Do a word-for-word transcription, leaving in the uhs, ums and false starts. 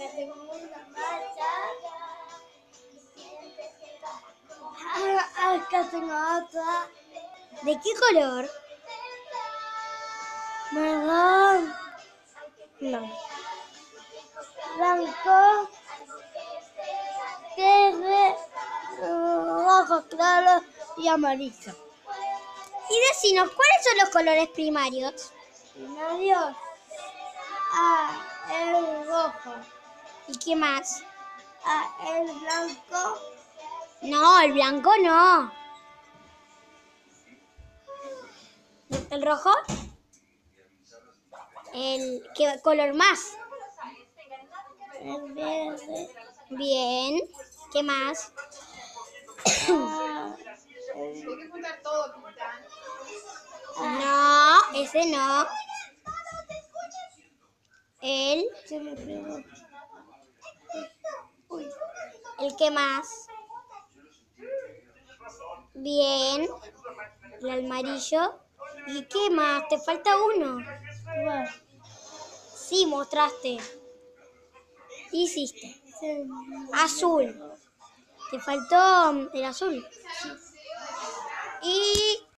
tengo una marcha. Ah, acá tengo otra. ¿De qué color? Marrón. No. Blanco. Verde. Rojo claro y amarillo. Y decinos, ¿cuáles son los colores primarios? Primarios. Ah, el rojo. ¿Y qué más? Ah, el blanco. No, el blanco no. ¿El rojo? ¿El qué color más? El verde. Bien. ¿Qué más? Ah, el... No, ese no. El, Se me pegó. Uy. ¿el qué más? Bien. El amarillo. ¿Y qué más? ¿Te falta uno? Bueno, Sí, mostraste. Hiciste. se Azul. Te faltó el azul. Y